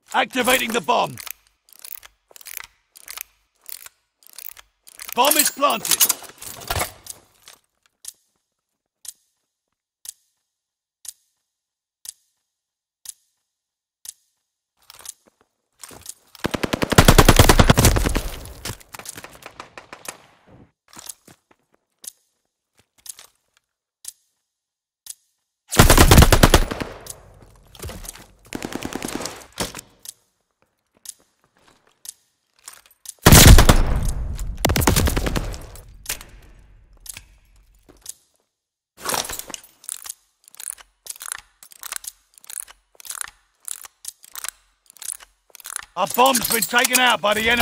Activating the bomb. Bomb is planted. Our bomb's been taken out by the enemy.